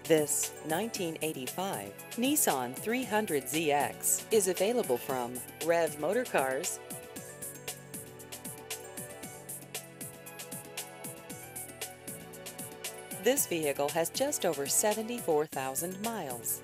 This 1985 Nissan 300ZX is available from Rev Motor Cars. This vehicle has just over 74,000 miles.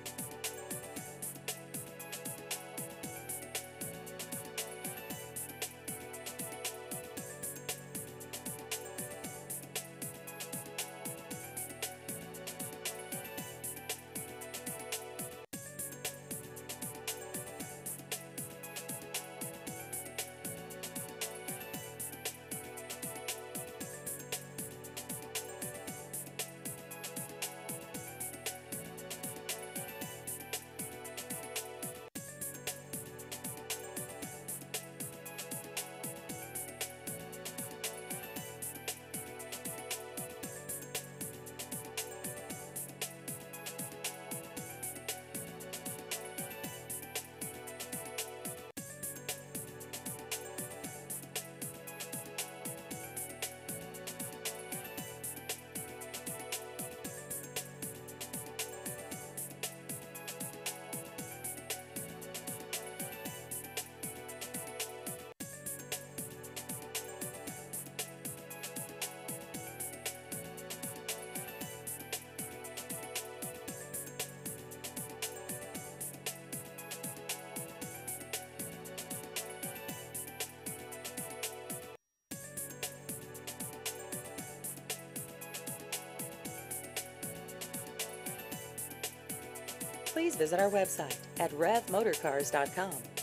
Please visit our website at revmotorcars.com.